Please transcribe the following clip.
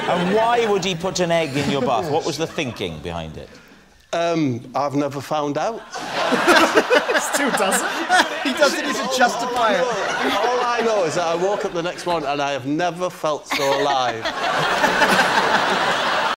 And why would he put an egg in your bath? What was the thinking behind it? I've never found out. Still doesn't. He doesn't need to justify it. All I know is that I woke up the next morning and I have never felt so alive.